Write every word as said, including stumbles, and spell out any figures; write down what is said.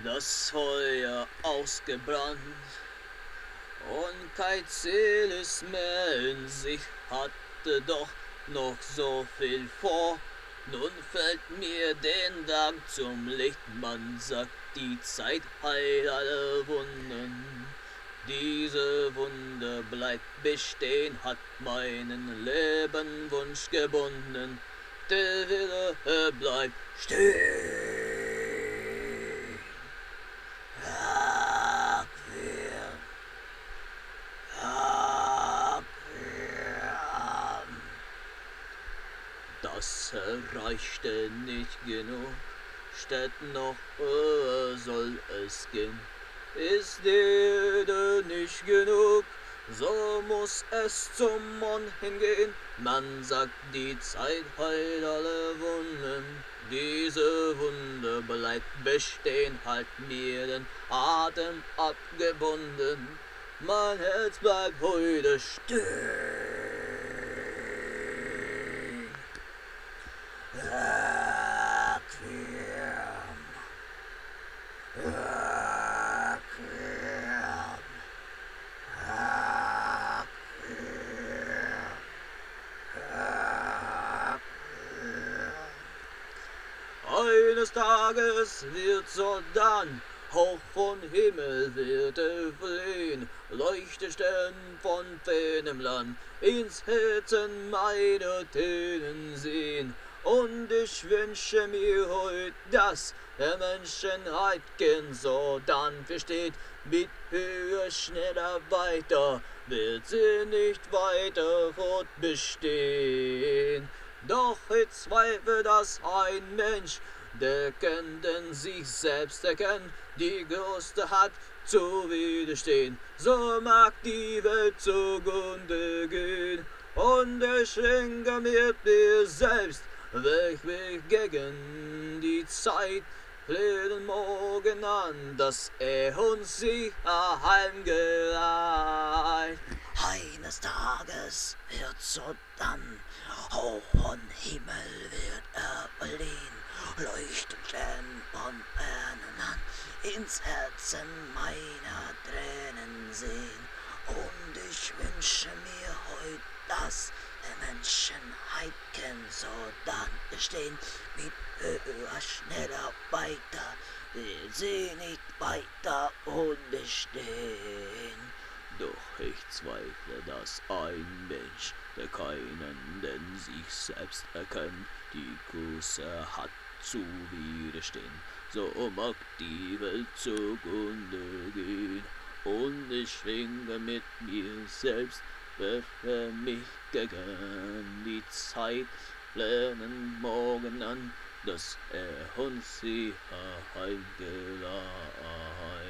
das Feuer ausgebrannt und kein Ziel ist mehr in sich, hatte doch noch so viel vor. Nun fällt mir den Tag zum Licht, man sagt, die Zeit heilt alle Wunden. Diese Wunde bleibt bestehen, hat meinen Lebenwunsch gebunden. Der Wille bleibt stehen. Abwehr, Abwehr. Das erreichte nicht genug, statt noch höher soll es gehen. Ist die Erde nicht genug, so muss es zum Mond hingehen. Man sagt, die Zeit heilt alle Wunden. Diese Wunde bleibt bestehen, halt mir den Atem abgebunden. Mein Herz bleibt heute stehen. Requiem. Eines Tages wird sodann hoch vom Himmel wird er fliehen, Leuchtestern von fernem Land ins Herzen meiner Tränen sehen. Und ich wünsche mir heut, dass der Menschheit gern sodann versteht, mit höher, schneller, weiter wird sie nicht weiter fortbestehen. Doch ich zweifle, dass ein Mensch, der könnten sich selbst erkennen, die größte hat zu widerstehen. So mag die Welt zugrunde gehen, und ich ringe mit mir selbst, welch mich gegen die Zeit flehen morgen an, dass er uns sicher heimgeleitet. Eines Tages wird sodann hoch vom Himmel wird er verliehen, Leuchtestern von fernen Land ins Herzen meiner Tränen sehen. Und ich wünsche mir heut, dass der Menschheit kann sodann bestehen, mit höher, schneller, weiter will sie nicht weiter unbestehen. Doch ich zweifle, dass ein Mensch, der keinen denn sich selbst erkennt, die Größe hat zu widerstehen. So mag die Welt zugrunde gehen, und ich ringe mit mir selbst, werfe mich gegen die Zeit, lernen morgen an, dass er uns sicher heimgeleitet.